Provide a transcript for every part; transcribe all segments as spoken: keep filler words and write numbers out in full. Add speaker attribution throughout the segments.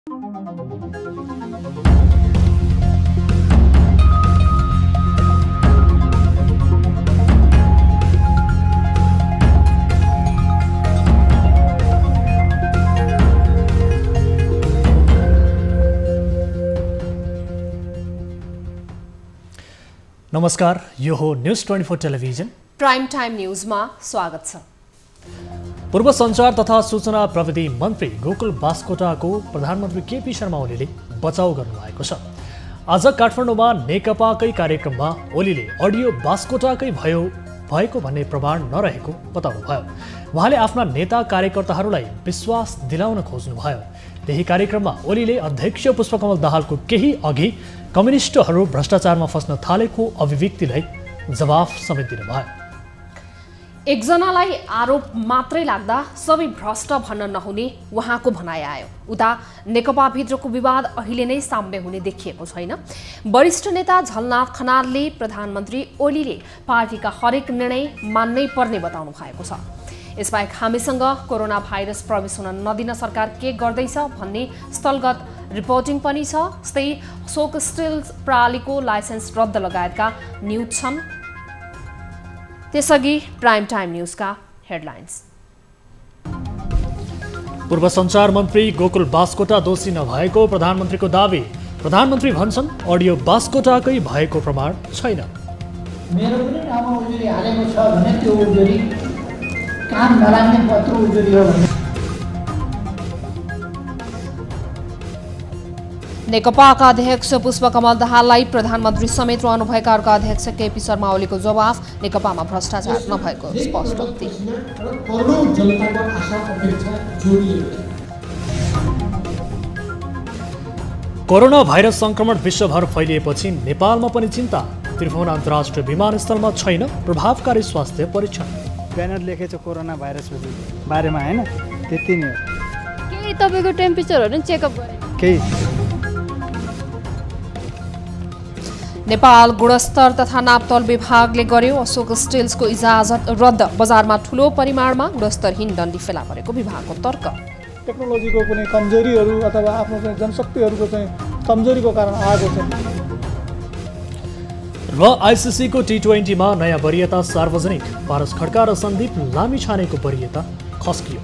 Speaker 1: नमस्कार, यो हो news twenty four television
Speaker 2: prime time न्यूजमा स्वागत छ।
Speaker 1: पूर्व सञ्चार तथा सूचना प्रविधि मन्त्री गोकुल बास्कोटाको प्रधानमन्त्री केपी शर्मा ओलीले बचाउ गर्नुभएको छ। आज काठमाडौँमा नेकपाकै कार्यक्रममा ओलीले अडियो बास्कोटाकै भयो भएको भन्ने प्रमाण नरहेको बताउनुभयो। उहाँले आफ्ना नेता कार्यकर्ताहरूलाई विश्वास दिलाउन खोज्नुभयो। त्यही कार्यक्रममा ओलीले अध्यक्ष पुष्पकमल दाहालको केही अघि कम्युनिस्टहरू भ्रष्टाचारमा फस्न थालेको अभिव्यक्तिलाई जवाफ समेत दिनुभयो।
Speaker 2: एकजनालाई आरोप मात्रै लाग्दा सबै भ्रष्ट भन्न नहुने उहाँको भनाइ आयो। उता नेकपाभित्रको विवाद अहिले नै साम्य हुने देखिएको छैन। वरिष्ठ नेता झलनाथ खनालले प्रधानमन्त्री ओलीले पार्टीका हरेक निर्णय मान्नै पर्ने बताउनु भएको छ। यसबाहेक हामीसँग कोरोना भाइरस प्रवेश हुन नदिन सरकार के गर्दैछ भन्ने स्थलगत रिपोर्टिङ पनि छ। यस्तै शोक स्टिल प्रणालीको लाइसेन्स रद्द लगायतका न्युज छन्। त्यसअघि प्राइम टाइम न्युजका हेडलाइन्स।
Speaker 1: पूर्व सञ्चार मन्त्री गोकुल बास्कोटा दोषी नभएको प्रधानमन्त्रीको दावी। प्रधानमन्त्री भन्छन् अडियो बास्कोटाकै भएको प्रमाण छैन।
Speaker 3: मेरो पनि नाममा उजुरी हालेको छ भने त्यो उजुरी काम नलाग्ने पत्र उजुरी हो भने
Speaker 2: नेकपाका अध्यक्ष पुष्पकमल दाहाललाई प्रधानमन्त्री समेत रहनुभएका अर्का अध्यक्ष केपी शर्मा ओलीको जवाफ। नेकपामा भ्रष्टाचार नभएको स्पष्ट।
Speaker 1: कोरोना भाइरस संक्रमण विश्वभर फैलिएपछि नेपालमा पनि चिन्ता। त्रिभुवन अन्तर्राष्ट्रिय विमानस्थलमा छैन प्रभावकारी स्वास्थ्य परीक्षण।
Speaker 4: ब्यानर लेखेछ कोरोना भाइरस बारेमा, हैन? त्यति नै हो।
Speaker 5: केही तपाईको टेम्परेचरहरु नि चेकअप गरे।
Speaker 4: केही
Speaker 2: नेपाल गुणस्तर तथा नापतोल विभागले गर्यो अशोक स्टिल्सको इजाजत रद्द। बजारमा ठूलो परिमाणमा गुणस्तरहीन डन्डी फेला परेको विभागको तर्क।
Speaker 6: टेक्नोलोजीको कुनै कमजोरीहरू अथवा आफ्नो चाहिँ जनशक्तिहरूको चाहिँ कमजोरीको कारण आएको छ।
Speaker 1: र आइसिसीको टी ट्वेन्टीमा नयाँ वरियता सार्वजनिक। पारस खड्का र सन्दीप लामिछानेको वरियता खस्कियो।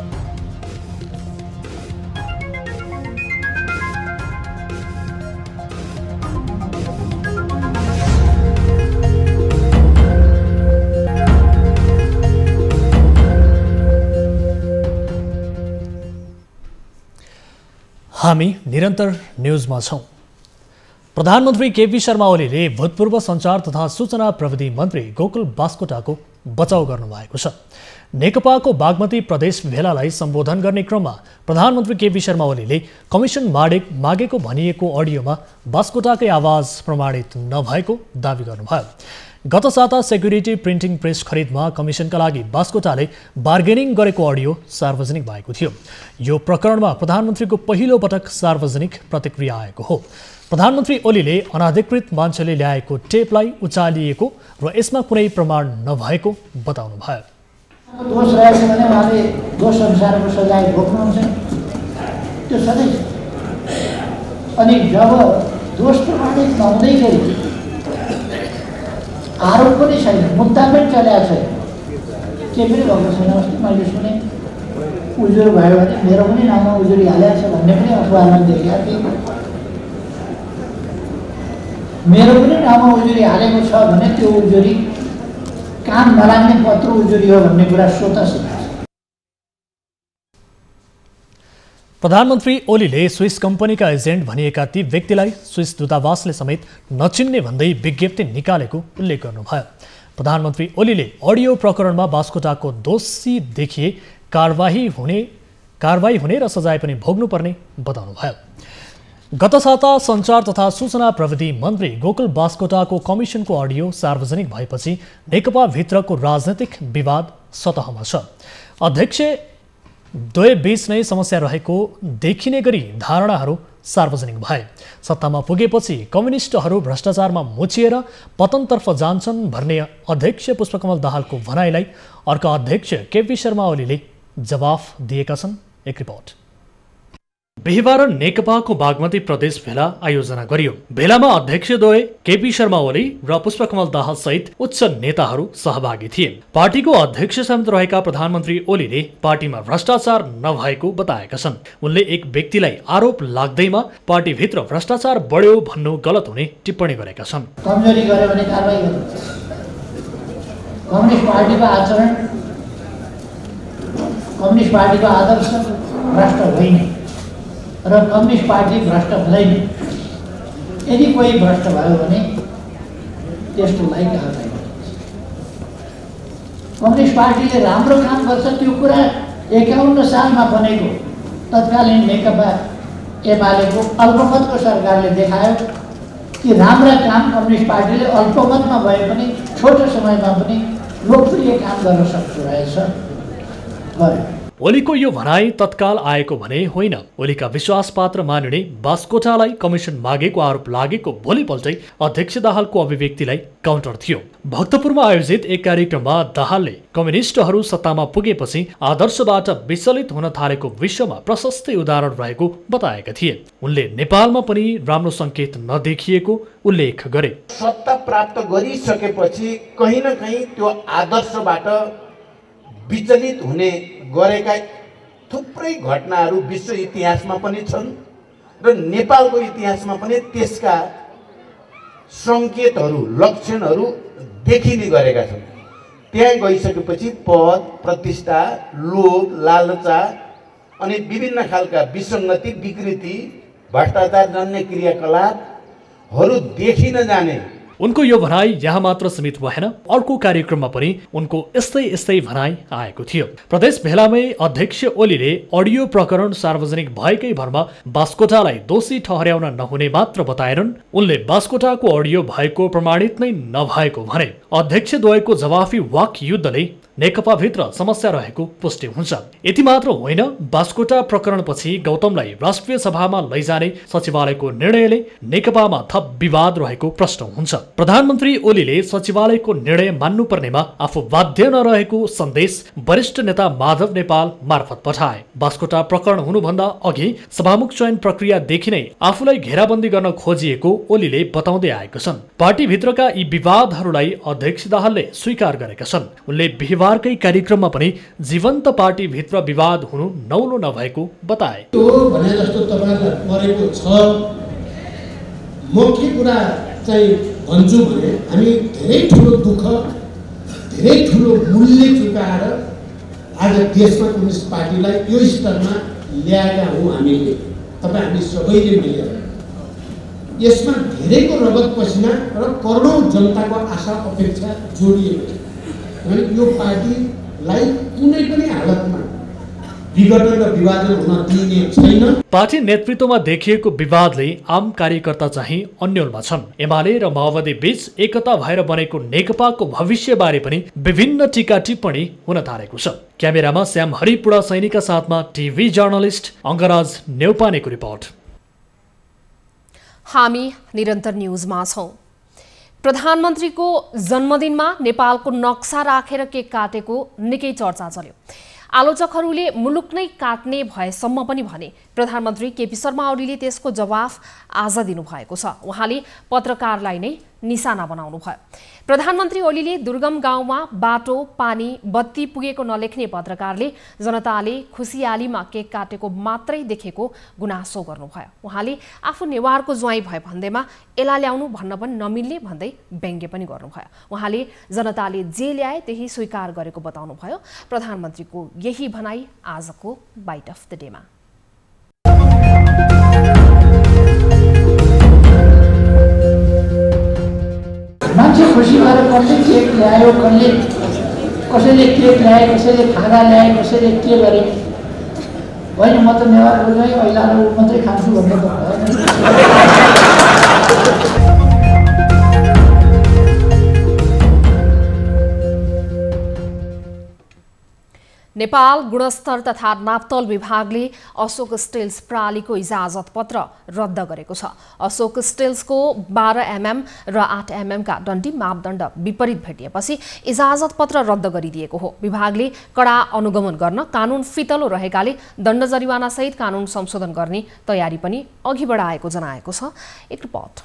Speaker 1: हामी निरन्तर न्युजमा छौं। प्रधानमन्त्री केपी शर्मा ओलीले भूतपूर्व सञ्चार तथा सूचना प्रविधि मन्त्री गोकुल बास्कोटाको बचाउ गर्नुभएको छ। नेकपाको बागमती प्रदेश भेलालाई सम्बोधन गर्ने क्रममा प्रधानमन्त्री केपी शर्मा ओलीले कमिसन मागे मागेको भनिएको अडियोमा बास्कोटाकै आवाज प्रमाणित नभएको दावी गर्नुभयो। गत साता सेक्युरिटी प्रिन्टिङ प्रेस खरिदमा कमिसनका लागि बास्कोटाले बार्गेनिङ गरेको अडियो सार्वजनिक भएको थियो। यो प्रकरणमा प्रधानमन्त्रीको पहिलो पटक सार्वजनिक प्रतिक्रिया आएको हो। प्रधानमन्त्री ओलीले अनाधिकृत मान्छेले ल्याएको टेपलाई उचालिएको र यसमा कुनै प्रमाण नभएको बताउनुभयो।
Speaker 3: दोष रहेछ भने उहाँले दोष अनुसारको सजाय भोग्नुहुन्छ, त्यो सधैँ। अनि जब दोष प्रमाणित नहुँदै गरी आरोप पनि छैन, मुद्दा पनि चलेको छैन, के पनि भएको छैन। अस्ति मैले सुने उजुर भयो भने मेरो पनि नाममा उजुरी हालेको छ भन्ने पनि अखबारमा देखेको थिएँ। मेरो पनि नाममा उजुरी हालेको छ भने त्यो उजुरी काम नलाग्ने पत्र उजुरी हो भन्ने कुरा स्वतः सिद्ध छ।
Speaker 1: प्रधानमन्त्री ओलीले स्विस कम्पनीका एजेन्ट भनिएका ती व्यक्तिलाई स्विस दूतावासले समेत नचिन्ने भन्दै विज्ञप्ति निकालेको उल्लेख गर्नुभयो। प्रधानमन्त्री ओलीले अडियो प्रकरणमा बास्कोटाको दोषी देखिए कारबाही हुने कारबाही हुने र सजाय पनि भोग्नुपर्ने बताउनुभयो। गत साता सञ्चार तथा सूचना प्रविधि मन्त्री गोकुल बास्कोटाको कमिसनको अडियो सार्वजनिक भएपछि नेकपा भित्रको राजनैतिक विवाद सतहमा छ। अध्यक्ष द्वय बीच नै समस्या रहेको देखिने गरी धारणाहरू सार्वजनिक भए। सत्तामा पुगेपछि कम्युनिस्टहरू भ्रष्टाचारमा मुछिएर पतनतर्फ जान्छन् भन्ने अध्यक्ष पुष्पकमल दाहालको भनाइलाई अर्का अध्यक्ष केपी शर्मा ओलीले जवाफ दिएका छन्। एक रिपोर्ट। बिहिबार नेकपाको बागमती प्रदेश भेला आयोजना गरियो। भेलामा अध्यक्षद्वय केपी शर्मा ओली र पुष्पकमल दाहाल सहित उच्च नेताहरू सहभागी थिए। पार्टीको अध्यक्ष समेत रहेका प्रधानमन्त्री ओलीले पार्टीमा भ्रष्टाचार नभएको बताएका छन्। उनले एक व्यक्तिलाई आरोप लाग्दैमा पार्टीभित्र भ्रष्टाचार बढ्यो भन्नु गलत हुने टिप्पणी गरेका छन्।
Speaker 3: कमजोरी गर्यो भने कारबाही गर्नु। कम्युनिस्ट पार्टीको आचरण, कम्युनिस्ट पार्टीको आदर्श भ्रष्ट होइन र कम्युनिस्ट पार्टी भ्रष्ट हुँदैन। यदि कोही भ्रष्ट भयो भने त्यसको लागि कारबाही गरिन्छ। कम्युनिस्ट पार्टीले राम्रो काम गर्छ त्यो कुरा एकाउन्न सालमा बनेको तत्कालीन नेकपा एमालेको अल्पमतको सरकारले देखायो कि राम्रा काम कम्युनिस्ट पार्टीले अल्पमतमा भए पनि छोटो समयमा पनि लोकप्रिय काम गर्न सक्दो रहेछ गर्यो।
Speaker 1: ओलीको यो भनाई तत्काल आएको भने होइन। ओलीका विश्वासपात्र मानिने बास्कोटालाई कमिसन मागेको आरोप लागेको भोलिपल्टै अध्यक्ष दाहालको अभिव्यक्तिलाई काउन्टर थियो। भक्तपुरमा आयोजित एक कार्यक्रममा दाहालले कम्युनिस्टहरू सत्तामा पुगेपछि आदर्शबाट विचलित हुन थालेको विश्वमा प्रशस्तै उदाहरण रहेको बताएका थिए। उनले नेपालमा पनि राम्रो संकेत नदेखिएको उल्लेख गरे।
Speaker 7: सत्ता प्राप्त गरिसकेपछि कहीँ न कहीँ त्यो आदर्शबाट विचलित हुने गरेका थुप्रै घटनाहरू विश्व इतिहासमा पनि छन् र नेपालको इतिहासमा पनि त्यसका सङ्केतहरू, लक्षणहरू देखिने गरेका छन्। त्यहाँ गइसकेपछि पद, प्रतिष्ठा, लोभ, लालचा अनि विभिन्न खालका विसङ्गति, विकृति, भ्रष्टाचार जन्य क्रियाकलापहरू देखिन जाने।
Speaker 1: उनको यो भनाई यहाँ मात्र सीमित भएन। अर्को कार्यक्रममा पनि उनको यस्तै यस्तै भनाई आएको थियो। प्रदेश भेलामै अध्यक्ष ओलीले अडियो प्रकरण सार्वजनिक भएकै भरमा बास्कोटालाई दोषी ठहर्याउन नहुने मात्र बताएनन्। उनले बास्कोटाको अडियो भएको प्रमाणित नै नभएको भने अध्यक्षद्वयको जवाफी वाक युद्धले नेकपाभित्र समस्या रहेको पुष्टि हुन्छ। यति मात्र होइन, बास्कोटा प्रकरणपछि गौतमलाई राष्ट्रिय सभामा लैजाने सचिवालयको निर्णयले नेकपामा थप विवाद रहेको प्रश्न हुन्छ। प्रधानमन्त्री ओलीले सचिवालयको निर्णय मान्नुपर्नेमा आफू बाध्य नरहेको सन्देश वरिष्ठ नेता माधव नेपाल मार्फत पठाए। बास्कोटा प्रकरण हुनुभन्दा अघि सभामुख चयन प्रक्रियादेखि नै आफूलाई घेराबन्दी गर्न खोजिएको ओलीले बताउँदै आएका छन्। पार्टीभित्रका यी विवादहरूलाई अध्यक्ष दाहालले स्वीकार गरेका छन्। उनले बिहिबारकै कार्यक्रममा पनि जीवन्त पार्टीभित्र विवाद हुनु नौलो नभएको बताए।
Speaker 8: त्यो भने जस्तो तपाईहरुलाई परेको छ। म के कुरा चाहिँ भन्छु भने हामी धेरै ठुलो दुःख, धेरै ठुलो मूल्य चुकाएर आज देशमा कम्युनिस्ट पार्टीलाई यो स्तरमा ल्याएका हौँ हामीले, तपाईँ हामी सबैले मिलेर। यसमा धेरैको रगत पसिना र करोडौँ जनताको आशा अपेक्षा जोडिएको छ। अनि यो पार्टीलाई कुनै पनि हालतमा विघटन र विभाजन हुन दिइने छैन।
Speaker 1: पार्टी नेतृत्वमा देखिएको विवादले आम कार्यकर्ता चाहिँ अन्यलमा छन्। एमाले र माओवादी बीच एकता भएर बनेको नेकपाको भविष्यबारे पनि विभिन्न टीका टिप्पणी हुन थालेको छ। क्यामेरामा श्याम हरिपुरा सैनिकका साथमा टिभी जर्नलिस्ट अङ्गराज नेउपानेको रिपोर्ट।
Speaker 2: हामी निरन्तर न्युजमा छौं। प्रधानमन्त्रीको जन्मदिनमा नेपालको नक्सा राखेर केक काटेको निकै चर्चा चल्यो। आलोचकहरूले मुलुक नै काट्ने भएसम्म पनि भने प्रधानमन्त्री केपी शर्मा ओलीले त्यसको जवाफ आज दिनुभएको छ। उहाँले पत्रकारलाई नै निशाना बनाउनु भयो। प्रधानमन्त्री ओलीले दुर्गम गाउँमा बाटो, पानी, बत्ती पुगेको नलेख्ने पत्रकारले जनताले खुसियालीमा केक काटेको मात्रै देखेको गुनासो गर्नुभयो। उहाँले आफू नेवारको ज्वाइँ भए भन्दैमा एला ल्याउनु भन्न पनि नमिल्ने भन्दै व्यङ्ग्य पनि गर्नुभयो। उहाँले जनताले जे ल्याए त्यही स्वीकार गरेको बताउनुभयो। प्रधानमन्त्रीको यही भनाई आजको बाइट अफ द डेमा।
Speaker 3: मान्छे खुसी भएर कसले केक ल्यायो, कसले कसैले केक ल्याए, कसैले खाना ल्याए, कसैले के गरे। होइन, म त नेवारको चाहिँ अहिले ऊ मात्रै खान्छु भन्ने त भएन।
Speaker 2: नेपाल गुणस्तर तथा नापतोल विभागले अशोक स्टिल्स प्रालीको इजाजत पत्र रद्द गरेको छ। अशोक स्टिल्सको बाह्र एमएम र आठ एमएम का डन्डी मापदण्ड विपरीत भेटिएपछि इजाजत पत्र रद्द गरिदिएको हो। विभागले कडा अनुगमन गर्न कानून फितलो रहेकाले दण्ड जरिवाना सहित कानून संशोधन गर्ने तयारी पनि अघि बढाएको जनाएको छ। एक रिपोर्ट।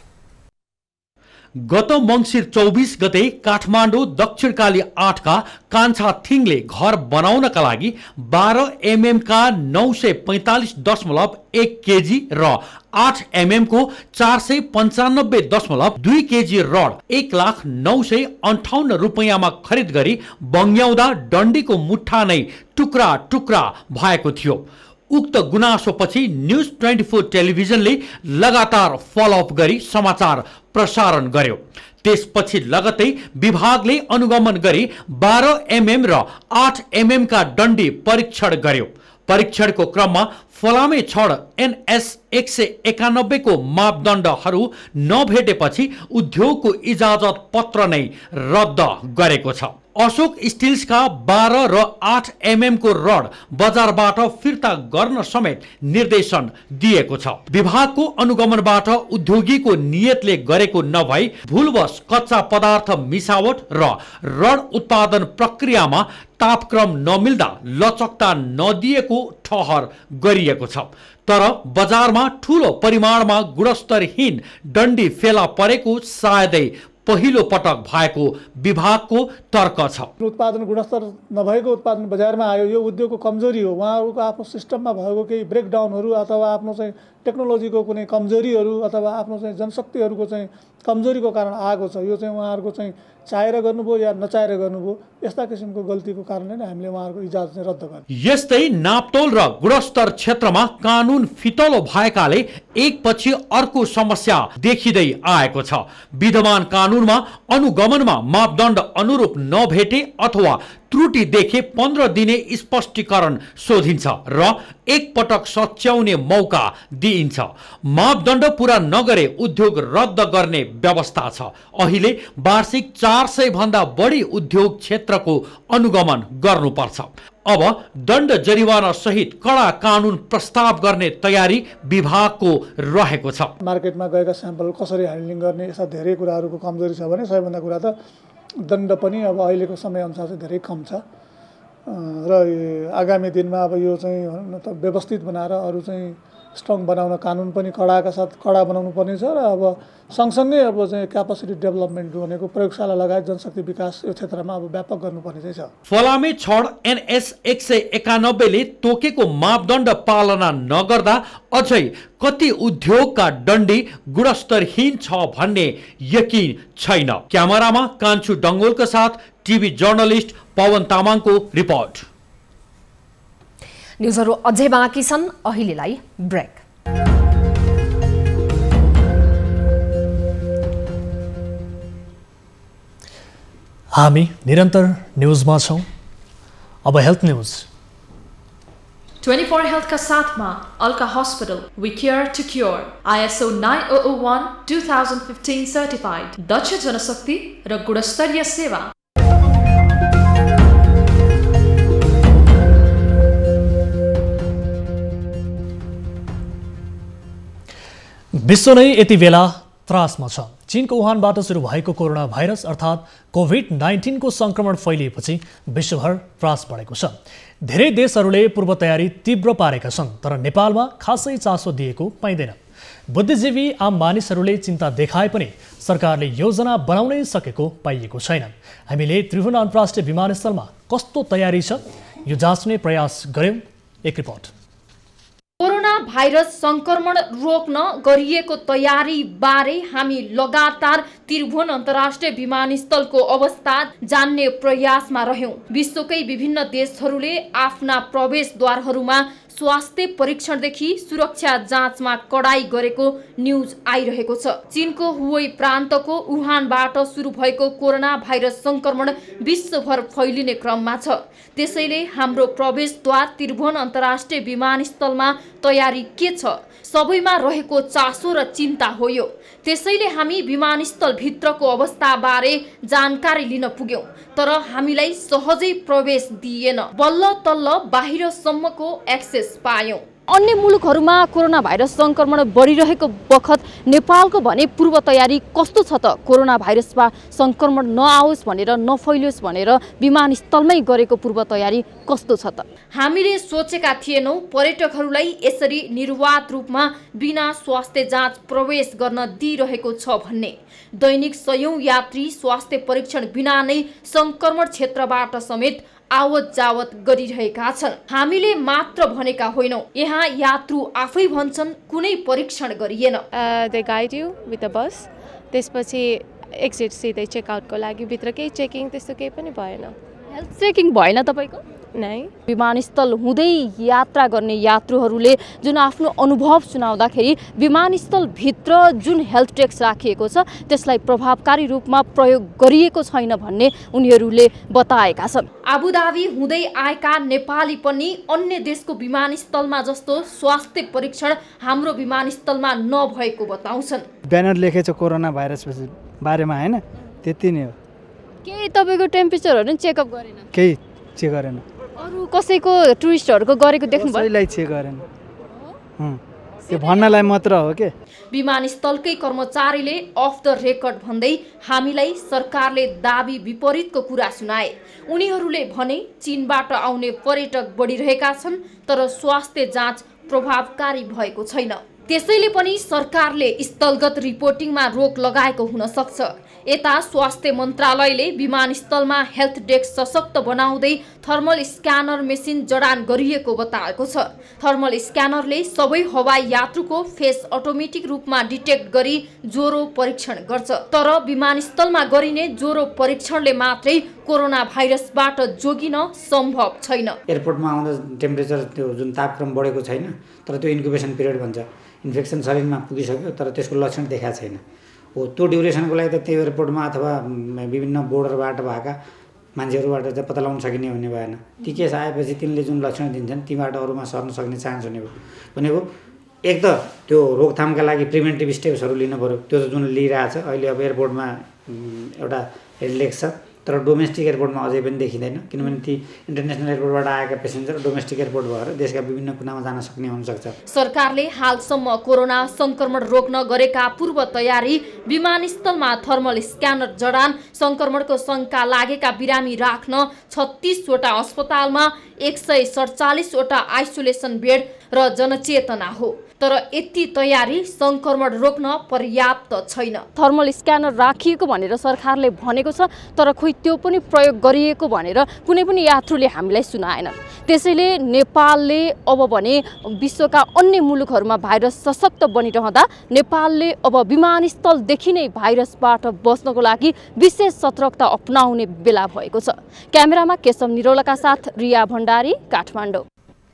Speaker 9: गत मंसिर चौबीस गते काठमाडौँ दक्षिणकाली आठ का कान्छा थिङले घर बनाउनका लागि बाह्र एमएम का नौ सय पैंतालिस दशमलव एक केजी र आठ एमएम को चार सय पंचानब्बे दशमलव दुई केजी रड एक लाख नौ सय अन्ठाउन्न रुपियाँमा खरिद गरी बङ्ग्याउँदा डन्डीको मुठा नै टुक्रा टुक्रा भएको थियो। उक्त गुनासोपछि न्यूज ट्वेन्टी फोर टेलिभिजनले लगातार फलोअप गरी समाचार प्रसारण गर्यो। त्यसपछि लगतै विभागले अनुगमन गरी बाह्र एमएम र आठ एमएम का डन्डी परीक्षण गर्यो। परीक्षणको क्रममा फलामे छड एनएस एक सय एकानब्बे को मापदण्डहरू नभेटेपछि उद्योगको इजाजत पत्र नै रद्द गरेको छ। अशोक स्टिल्सका बाह्र र आठ एमएम को रड बजारबाट फिर्ता गर्न समेत निर्देशन दिएको छ। विभागको अनुगमनबाट उद्योगीको नियतले गरेको नभई भूलवश कच्चा पदार्थ मिसावट र रड उत्पादन प्रक्रियामा तापक्रम नमिल्दा लचकता नदिएको ठहर गरिएको छ। तर बजारमा ठूलो परिमाणमा गुणस्तरहीन डन्डी फेला परेको सायदै पहिलो पटक भएको विभागको तर्क छ।
Speaker 6: उत्पादन गुणस्तर नभएको उत्पादन बजारमा आयो, यो उद्योगको कमजोरी हो। उहाँहरूको आफ्नो सिस्टममा भएको केही ब्रेकडाउनहरू अथवा आफ्नो चाहिँ टेक्नोलोजीको कुनै कमजोरीहरू अथवा आफ्नो चाहिँ जनशक्तिहरूको चाहिँ कमजोरीको कारण आएको छ। यो चाहिँ उहाँहरूको चाहिँ चाहेर गर्नुभयो या नचाहेर गर्नुभयो, यस्ता किसिमको गल्तीको कारणले नै हामीले उहाँहरूको इजाजत चाहिँ रद्द गर्यौं।
Speaker 9: यस्तै नापतोल र गुणस्तर क्षेत्रमा कानून फितलो भएकाले एकपछि अर्को समस्या देखिँदै आएको छ। विद्यमान कानूनमा अनुगमनमा मापदण्ड अनुरूप नभेटे अथवा त्रुटि देखे पन्ध्र दिने स्पष्टीकरण सोधिन्छ र एक पटक सच्याउने मौका दिइन्छ। मापदण्ड पूरा नगरे उद्योग रद्द गर्ने व्यवस्था छ। अहिले वार्षिक चार सय भन्दा बढी उद्योग क्षेत्रको अनुगमन गर्नुपर्छ। अब दण्ड जरिवाना सहित कडा कानून प्रस्ताव गर्ने तयारी विभागको रहेको छ।
Speaker 6: मार्केटमा गएका स्याम्पल कसरी ह्यान्डलिङ गर्ने, यस्ता धेरै कुराहरूको कमजोरी छ भने सबैभन्दा कुरा त दण्ड पनि अब अहिलेको समयअनुसार चाहिँ धेरै कम छ र आगामी दिनमा अब यो चाहिँ व्यवस्थित बनाएर अरू चाहिँ स्ट्रङ बनाउन कानुन पनि कडाका साथ कडा बनाउनु पर्ने छ र अब सँगसँगै अब चाहिँ क्यापासिटी डेभलपमेन्ट भनेको प्रयोगशाला लगायत जनशक्ति विकास यो क्षेत्रमा अब व्यापक गर्नुपर्ने चाहिँ छ।
Speaker 9: फलामे छड एनएस एक सय एकानब्बेले तोकेको मापदण्ड पालना नगर्दा अझै कति उद्योगका डन्डी गुणस्तरहीन छ भन्ने यकिन छैन। क्यामेरामा कान्छु डङ्गोलका साथ टिभी जर्नलिस्ट पवन तामाङको रिपोर्ट।
Speaker 2: न्युजहरू अझै बाँकी छन्, अहिलेलाई ब्रेक।
Speaker 1: हामी निरन्तर न्युजमा छौं। अब health news.
Speaker 10: Twenty four health का साथमा Alka hospital, we care to cure, ISO nine thousand one two thousand fifteen certified, दक्ष जनशक्ति र गुणस्तरीय सेवा।
Speaker 1: विश्व नै यति बेला त्रासमा छ। चीनको वुहानबाट सुरु भएको कोरोना भाइरस अर्थात् कोभिड नाइन्टीन को संक्रमण फैलिएपछि विश्वभर त्रास बढेको छ। धेरै देशहरूले पूर्व तयारी तीव्र पारेका छन्, तर नेपालमा खासै चासो दिएको पाइँदैन। बुद्धिजीवी आम मानिसहरूले चिन्ता देखाए पनि सरकारले योजना बनाउनै सकेको पाइएको छैन। हामीले त्रिभुवन अन्तर्राष्ट्रिय विमानस्थलमा कस्तो तयारी छ यो जाँच्ने प्रयास गर्यौं। एक रिपोर्ट।
Speaker 11: कोरोना भाइरस संक्रमण रोक्न गरिएको तयारी बारे हामी लगातार त्रिभुवन अन्तर्राष्ट्रिय विमानस्थलको अवस्था जान्ने प्रयासमा रह्यौं। विश्वकै विभिन्न देशहरूले आफ्ना प्रवेशद्वारहरूमा स्वास्थ्य परीक्षणदेखि सुरक्षा जाँचमा कडाई गरेको न्युज आइरहेको छ। चीनको हुवेई प्रान्तको वुहानबाट सुरु भएको कोरोना भाइरस संक्रमण विश्वभर फैलिने क्रममा छ। त्यसैले हाम्रो प्रवेशद्वार त्रिभुवन अन्तर्राष्ट्रिय विमानस्थलमा तयारी के छ? सबैमा रहेको चासो र चिन्ता हो यो। त्यसैले हामी विमानस्थल भित्रको अवस्थाबारे जानकारी लिन पुग्यौं, तर हामीलाई सहजै प्रवेश दिइएन। बल्ल तल्ल बाहिरसम्मको एक्सेस पायौं। अन्य मुलुकहरूमा कोरोना भाइरस संक्रमण बढिरहेको बखत नेपालको भने पूर्व तयारी कस्तो छ त? कोरोना भाइरसमा संक्रमण नआओस् भनेर नफैलियोस् भनेर विमानस्थलमै गरेको पूर्व तयारी कस्तो छ त? हामीले सोचेका थिएनौं पर्यटकहरूलाई यसरी निर्वाध रूपमा बिना स्वास्थ्य जाँच प्रवेश गर्न दिइरहेको छ भन्ने। दैनिक सयौं यात्री स्वास्थ्य परीक्षण बिना नै संक्रमण क्षेत्रबाट समेत आवत जावत गरिरहेका छन्। हामीले मात्र भनेका होइनौं, यहाँ यात्रु आफै भन्छन् कुनै परीक्षण गरिएन।
Speaker 12: They guide you with a bus, त्यसपछि एक्जिट सिधै चेकआउटको लागि भित्र केही चेकिङ त्यस्तो केही पनि भएन।
Speaker 11: हेल्थ चेकिङ भएन तपाईको?
Speaker 12: नै।
Speaker 11: विमानस्थल हुँदै यात्रा गर्ने यात्रुहरूले जुन आफ्नो अनुभव सुनाउँदाखेरि विमानस्थल भित्र जुन हेल्थ टेक्स राखिएको छ त्यसलाई प्रभावकारी रूपमा प्रयोग गरिएको छैन भन्ने उनीहरूले बताएका छन्। आबुधाबी हुँदै आएका नेपाली पनि अन्य देशको विमानस्थलमा जस्तो स्वास्थ्य परीक्षण हाम्रो विमानस्थलमा नभएको बताउँछन्।
Speaker 4: ब्यानर लेखेछ कोरोना भाइरस बारेमा हैन, त्यति नै हो।
Speaker 11: केही तपाईको टेम्परेचरहरु चेकअप गरेन?
Speaker 4: केही चेक गरेन।
Speaker 11: अरु कसैको टुरिस्टहरुको गरेको देख्नु भयो?
Speaker 4: कसैलाई चेक गरेन। हम त्यो भन्नलाई मात्र हो के।
Speaker 11: विमानस्थलकै कर्मचारीले अफ द रेकर्ड भन्दै हामीलाई सरकारले दाबी विपरीतको कुरा सुनाए। उनीहरूले भने चीनबाट आउने पर्यटक बढिरहेका छन् तर स्वास्थ्य जाँच प्रभावकारी भएको छैन। त्यसैले पनि सरकारले स्थलगत रिपोर्टिङमा रोक लगाएको हुन सक्छ। यता स्वास्थ्य मन्त्रालयले विमानस्थलमा हेल्थ डेस्क सशक्त बनाउँदै थर्मल स्क्यानर मेसिन जडान गरिएको बताएको छ। थर्मल स्क्यानरले सबै हवाई यात्रुको फेस अटोमेटिक रूपमा डिटेक्ट गरी ज्वरो परीक्षण गर्छ। तर विमानस्थलमा गरिने ज्वरो परीक्षणले मात्रै कोरोना भाइरसबाट जोगिन सम्भव छैन।
Speaker 13: एयरपोर्टमा आउँदा टेम्परेचर त्यो जुन तापक्रम बढेको छैन, तर त्यो इन्क्युबेसन पिरियड भन्छ, इन्फेक्सन शरीरमा पुगिसक्यो तर त्यसको लक्षण देखाएको छैन हो। त्यो ड्युरेसनको लागि त त्यो एयरपोर्टमा अथवा विभिन्न बोर्डरबाट भएका मान्छेहरूबाट चाहिँ पत्ता लगाउन सकिने हुने भएन। ती केस आएपछि तिनले जुन लक्षण दिन्छन् तीबाट अरूमा सर्न सक्ने चान्स हुने भयो। भनेको एक त त्यो रोकथामका लागि प्रिभेन्टिभ स्टेप्सहरू लिनु पऱ्यो, त्यो त जुन लिइरहेछ अहिले। अब एयरपोर्टमा एउटा हेडलेक छ तर डोमेस्टिक एयरपोर्टमा अझै पनि देखिँदैन, किनभने ती इन्टरनेसनल एयरपोर्टबाट आएका पेसेन्जर डोमेस्टिक एयरपोर्ट भएर देशका विभिन्न कुनामा जान सक्ने हुनसक्छ।
Speaker 11: सरकारले हालसम्म कोरोना संक्रमण रोक्न गरेका पूर्व तयारी विमानस्थलमा थर्मल स्क्यानर जडान, संक्रमणको शंका लागेका बिरामी राख्न छत्तीसवटा अस्पतालमा एक सय सडचालिसवटा आइसोलेसन बेड र जनचेतना हो। तर यति तयारी संक्रमण रोक्न पर्याप्त छैन। थर्मल स्क्यानर राखिएको भनेर सरकारले भनेको छ, तर खोइ त्यो पनि प्रयोग गरिएको भनेर कुनै पनि यात्रुले हामीलाई सुनाएन। त्यसैले नेपालले अब भने विश्वका अन्य मुलुकहरूमा भाइरस सशक्त बनिरहँदा नेपालले अब विमानस्थलदेखि नै भाइरसबाट बच्नको लागि विशेष सतर्कता अपनाउने बेला भएको छ। क्यामेरामा केशव निरौलाका साथ रिया भण्डारी, काठमाडौँ।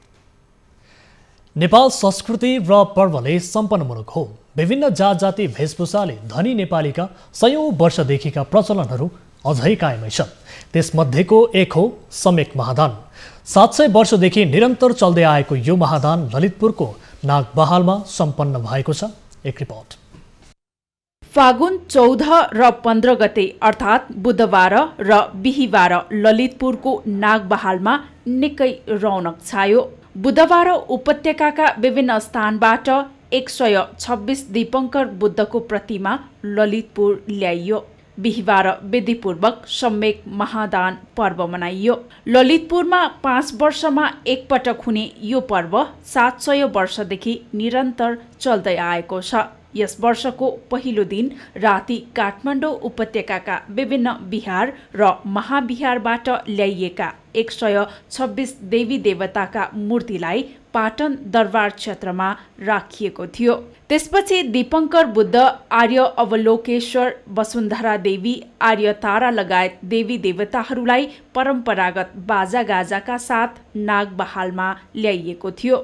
Speaker 1: नेपाल संस्कृति र पर्वले सम्पन्न मुलुक हो। विभिन्न जात जाति वेशभूषाले धनी नेपालीका सयौं वर्षदेखिका प्रचलनहरू अझै कायमै छन्। त्यसमध्येको एक हो सम्यक महादान। सात सय वर्षदेखि निरन्तर चल्दै आएको यो महादान ललितपुरको नागबहालमा सम्पन्न भएको छ। एक रिपोर्ट।
Speaker 14: फागुन चौध र पन्ध्र गते अर्थात् बुधबार र बिहिबार ललितपुरको नागबहालमा निकै रौनक छायो। बुधबार उपत्यकाका विभिन्न स्थानबाट एक सय छब्बिस दीपङ्कर बुद्धको प्रतिमा ललितपुर ल्याइयो। बिहिबार विधिपूर्वक सम्यक महादान पर्व मनाइयो। ललितपुरमा पाँच वर्षमा एकपटक हुने यो पर्व सात सय वर्षदेखि निरन्तर चल्दै आएको छ। यस वर्षको पहिलो दिन राति काठमाडौँ उपत्यकाका विभिन्न विहार र महाविहारबाट ल्याइएका एक सय छब्बिस देवी देवताका मूर्तिलाई पाटन दरबार क्षेत्रमा राखिएको थियो। त्यसपछि दीपङ्कर बुद्ध, आर्य अवलोकेश्वर, वसुन्धरा देवी, आर्य तारा लगायत देवी देवताहरूलाई परम्परागत बाजागाजाका साथ नागबहालमा ल्याइएको थियो।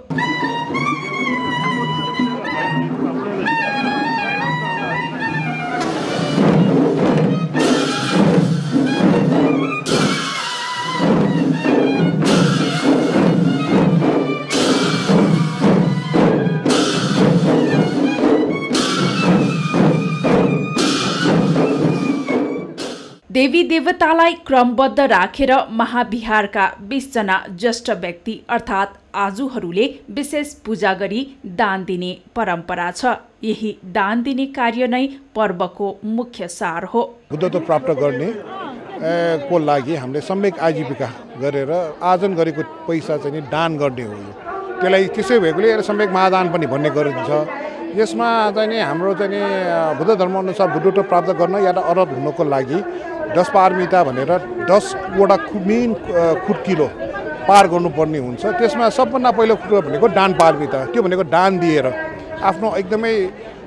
Speaker 14: देवी देवतालाई क्रमबद्ध राखेर महाविहारका बीस जना ज्येष्ठ व्यक्ति अर्थात् आजुहरूले विशेष पूजा गरी दान दिने परम्परा छ। यही दान दिने कार्य नै पर्वको मुख्य सार हो।
Speaker 15: बुद्धत्व प्राप्त गर्ने को लागि हामीले सम्यक आजीविका गरेर आर्जन गरेको पैसा चाहिँ दान गर्ने हो। त्यसलाई त्यसै भएकोले सम्यक महादान पनि भन्ने गरिन्छ। यसमा चाहिँ हाम्रो चाहिँ बुद्ध धर्म अनुसार बुद्धत्व प्राप्त गर्न या त अरहत हुनको लागि दस पारमिता भनेर दसवटा मेन खुट्किलो पार गर्नुपर्ने हुन्छ। त्यसमा सबभन्दा पहिलो कुरो भनेको दान पारमिता। त्यो भनेको दान दिएर आफ्नो एकदमै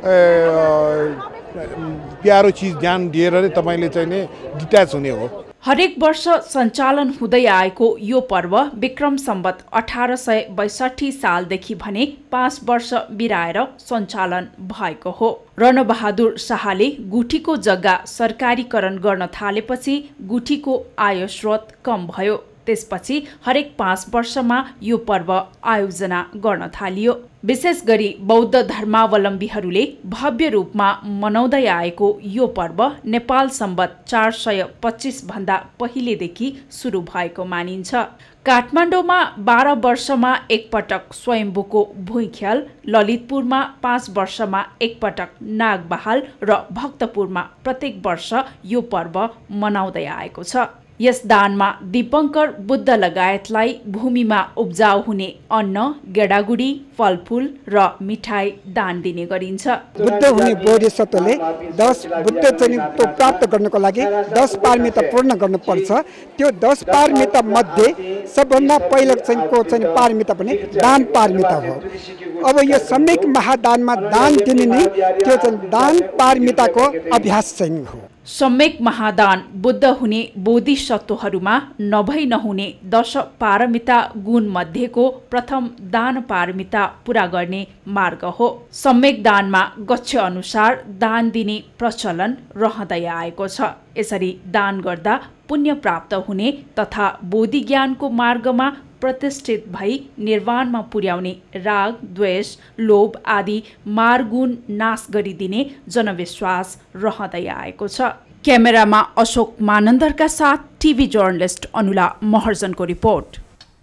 Speaker 15: प्यारो चिज ज्ञान दिएर नै तपाईँले चाहिँ नि डिट्याच हुने हो।
Speaker 14: हरेक वर्ष सञ्चालन हुँदै आएको यो पर्व विक्रम सम्वत अठार सय बैसठी सालदेखि भने पाँच वर्ष बिराएर सञ्चालन भएको हो। रणबहादुर शाहले गुठीको जग्गा सरकारीकरण गर्न थालेपछि गुठीको आय स्रोत कम भयो। त्यसपछि हरेक पाँच वर्षमा यो पर्व आयोजना गर्न थालियो। विशेष गरी बौद्ध धर्मावलम्बीहरूले भव्य रूपमा मनाउँदै आएको यो पर्व नेपाल सम्वत चार सय पच्चिस भन्दा पहिलेदेखि सुरु भएको मानिन्छ। काठमाडौँमा बाह्र वर्षमा एकपटक स्वयम्भूको भुइँख्याल, ललितपुरमा पाँच वर्षमा एकपटक नागबहाल र भक्तपुरमा प्रत्येक वर्ष यो पर्व मनाउँदै आएको छ। यस दानमा दीपङ्कर बुद्ध लगायतलाई भूमिमा उब्जाउ हुने अन्न, गेडागुडी, फलफूल र मिठाई दान दिने गरिन्छ।
Speaker 16: बुद्ध हुने बोधिसत्वले दस बुद्ध चाहिँ प्राप्त गर्नको लागि दस पारमिता पूर्ण गर्नुपर्छ। त्यो दस पारमिता मध्ये सबभन्दा पहिलो चाहिँ को चाहिँ पारमिता पनि दान पारमिता हो। अब यो सम्यक महादानमा दान दिने नै त्यो चाहिँ दान पारमिताको अभ्यास चाहिँ हो।
Speaker 14: सम्यक महादान बुद्ध हुने बोधिसत्वहरूमा नभई नहुने दश पारमिता गुण मध्येको प्रथम दान पारमिता पूरा गर्ने मार्ग हो। सम्यक दानमा गच्छ अनुसार दान दिने प्रचलन रहँदै आएको छ। यसरी दान गर्दा पुण्य प्राप्त हुने तथा बोधि ज्ञानको मार्गमा प्रतिष्ठित भई निर्वाणमा पुर्याउने राग, द्वेष, लोभ आदि मारगुण नाश गरिदिने जनविश्वास रहँदै आएको छ। क्यामेरामा अशोक मानन्दरका साथ टिभी जर्नलिस्ट अनुला महर्जनको रिपोर्ट।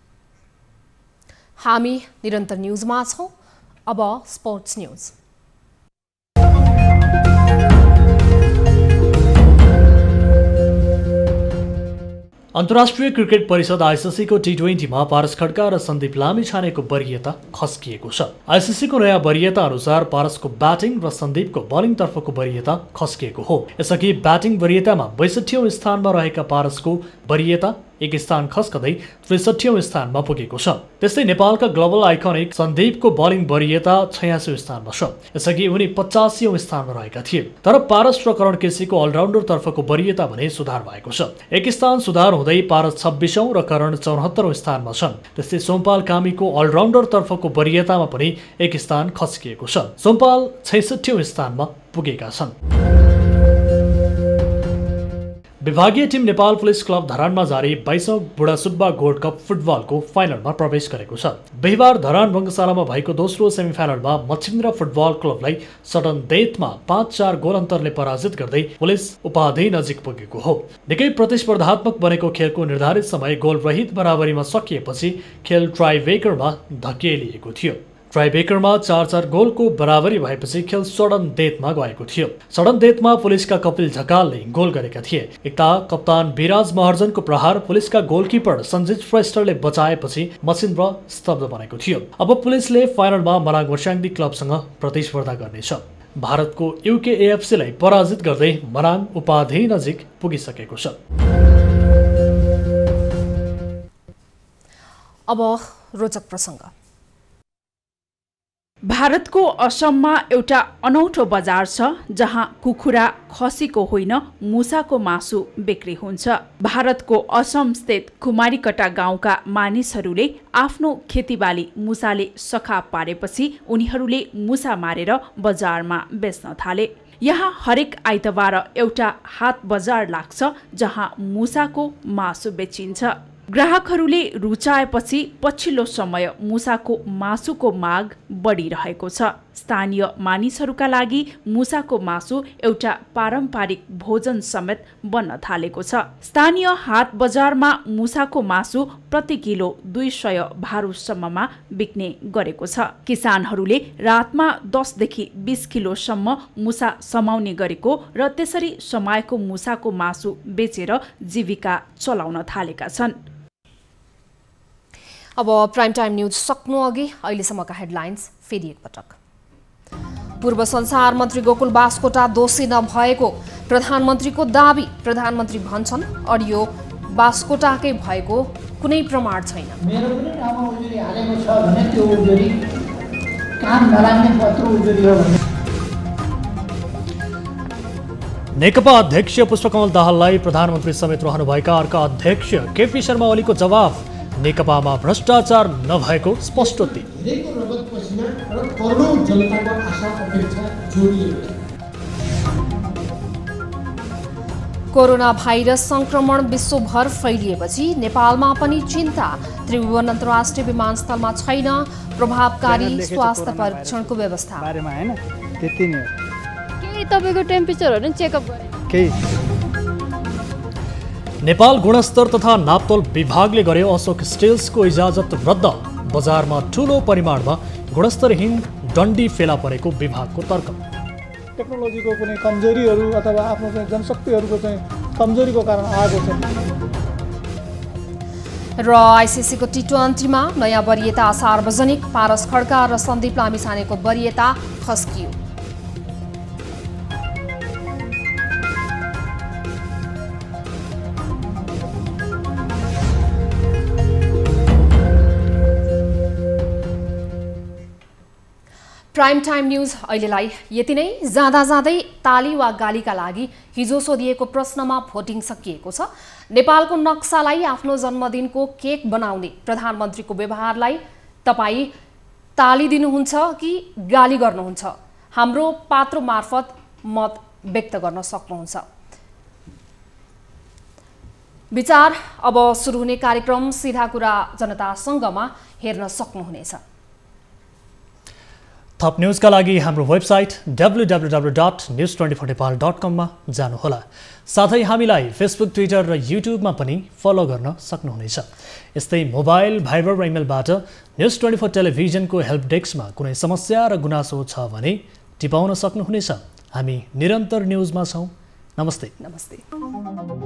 Speaker 2: हामी निरन्तर न्यूजमा छौं। अब स्पोर्ट्स न्यूज।
Speaker 1: अन्तर्राष्ट्रिय क्रिकेट परिषद आइसिसीको टी ट्वेन्टीमा पारस खड्का र सन्दीप लामिछानेको वरियता खस्किएको छ। आइसिसीको नयाँ वरियता अनुसार पारसको ब्याटिङ र सन्दीपको बलिङतर्फको वरियता खस्किएको हो। यसअघि ब्याटिङ वरियतामा बैसठीौं स्थानमा रहेका पारसको वरियता एक स्थान खस्कदै त्रिसठीौं स्थानमा पुगेको छ। त्यस्तै नेपालका ग्लोबल आइकनिक सन्दीपको बलिङ वरियता छयासी स्थानमा छ। यसअघि उनी पचासीौं स्थानमा रहेका थिए। तर पारस र करण केसीको अलराउन्डर तर्फको वरियता भने सुधार भएको छ। एक स्थान सुधार हुँदै पारस छब्बीसौं र करण चौहत्तरौं स्थानमा छन्। त्यस्तै सोमपाल कामीको अलराउन्डर तर्फको वरियतामा पनि एक स्थान खस्किएको छ। सोमपाल छैसठीौं स्थानमा पुगेका छन्। विभागीय टिम नेपाल पुलिस क्लब धरानमा जारी बाइसौं बुढासुब्बा गोल्ड कप फुटबलको फाइनलमा प्रवेश गरेको छ। बिहिबार धरान रङ्गशालामा भएको दोस्रो सेमिफाइनलमा मच्छिन्द्र फुटबल क्लबलाई सडन डेथमा पाँच चार गोल अन्तरले पराजित गर्दै पुलिस उपाधि नजिक पुगेको हो। निकै प्रतिस्पर्धात्मक बनेको खेलको निर्धारित समय गोल रहित बराबरीमा सकिएपछि खेल ट्राइब्रेकरमा धकेलिएको थियो। ट्राइब्रेकरमा चार चार गोलको बराबरी भएपछि खेल सडन डेथमा गएको थियो। सडन डेथमा पुलिसका कपिल ढकालले गोल गरेका थिए। एकता कप्तान विराज महर्जनको प्रहार पुलिसका गोलकिपर सञ्जित श्रेष्ठले बचाएपछि मच्छिन्द्र स्तब्ध बनेको थियो। अब पुलिसले फाइनलमा मराङ वर्स्याङ्दी क्लबसँग प्रतिस्पर्धा गर्नेछ। भारतको युकेएएफसीलाई पराजित गर्दै मरान उपाधि नजिक पुगिसकेको छ।
Speaker 2: अब रोचक प्रसङ्ग।
Speaker 14: भारतको असममा एउटा अनौठो बजार छ जहाँ कुखुरा खसीको होइन मुसाको मासु बिक्री हुन्छ। भारतको असम स्थित कुमारीकटा गाउँका मानिसहरूले आफ्नो खेतीबाली मुसाले सखाप पारेपछि उनीहरूले मुसा मारेर बजारमा बेच्न थाले। यहाँ हरेक आइतबार एउटा हाट बजार लाग्छ जहाँ मुसाको मासु बेचिन्छ। ग्राहकहरूले रुचाएपछि पछिल्लो समय मुसाको मासुको माग बढिरहेको छ। स्थानीय मानिसहरूका लागि मुसाको मासु एउटा पारम्परिक भोजन समेत बन्न थालेको छ। स्थानीय हाट बजारमा मुसाको मासु प्रति किलो दुई सय भारूसम्ममा बिक्ने गरेको छ। किसानहरूले रातमा दसदेखि बिस किलोसम्म मुसा समाउने गरेको र त्यसरी समाएको मुसाको मासु बेचेर जीविका चलाउन थालेका छन्।
Speaker 2: अब प्राइम टाइम न्यूज सक्नु अघि अहिलेसम्मका हेडलाइन्स फेरि एकपटक। पूर्व संसार मन्त्री गोकुल बास्कोटा दोषी नभएको प्रधानमन्त्रीको दाबी। प्रधानमन्त्री भन्छन् अडियो बास्कोटाकै भएको कुनै प्रमाण छैन।
Speaker 3: मेरो पनि ठाउँमा उजुरी हालेको छ भने त्यो उजुरी काम नलाग्ने पत्र उजुरी हो भने।
Speaker 1: नेकपा अध्यक्ष पुष्पकमल दाहाललाई प्रधानमन्त्री समेत रहनुभएका अर्का अध्यक्ष केपी शर्मा ओलीको जवाफ। नेकपामा भ्रष्टाचार नभएको स्पष्टोक्ति।
Speaker 2: कोरोना भाइरस संक्रमण विश्वभर फैलिएपछि नेपालमा पनि चिन्ता। त्रिभुवन अन्तर्राष्ट्रिय विमानस्थलमा छैन प्रभावकारी स्वास्थ्य परीक्षणको व्यवस्था।
Speaker 4: बारेमा हैन त्यति नै
Speaker 5: केही तपाईको टेम्परेचरहरु चेकअप गरे
Speaker 1: केही नेपाल गुणस्तर तथा नापतोल विभागले गर्यो अशोक स्टिल्सको इजाजत रद्द। बजारमा ठूलो परिमाणमा गुणस्तरहीन डन्डी फेला परेको विभागको तर्क।
Speaker 6: टेक्नोलोजीको कुनै कमजोरीहरू अथवा आफ्नो चाहिँ जनशक्तिहरूको चाहिँ कमजोरीको कारण आएको छ।
Speaker 2: र आइसिसीको टी ट्वेन्टीमा नयाँ वरियता सार्वजनिक। पारस खड्का र सन्दीप लामिछानेको वरियता खस्कियो। प्राइम टाइम न्यूज अहिलेलाई यति नै। जाँदा जाँदै ताली वा गालीका लागि हिजो सोधिएको प्रश्नमा भोटिङ सकिएको छ। नेपालको नक्सालाई आफ्नो जन्मदिनको केक बनाउने प्रधानमन्त्रीको व्यवहारलाई तपाईँ ताली दिनुहुन्छ कि गाली गर्नुहुन्छ? हाम्रो पात्रो मार्फत मत व्यक्त गर्न सक्नुहुन्छ। विचार अब सुरु हुने कार्यक्रम सीधा कुरा जनतासँगमा हेर्न सक्नुहुनेछ।
Speaker 1: थप न्यूजका लागि हाम्रो website W W W dot news twenty four Nepal dot कममा जानुहोला। साथै हामीलाई फेसबुक ट्विटर र युट्युबमा पनि फलो गर्न सक्नुहुनेछ। यस्तै मोबाइल भाइबर र इमेलबाट न्युज ट्वेन्टी फोर टेलिभिजनको हेल्प डेस्कमा कुनै समस्या र गुनासो छ भने टिपाउन सक्नुहुनेछ। हामी निरन्तर न्युजमा छौँ। नमस्ते।
Speaker 2: नमस्ते।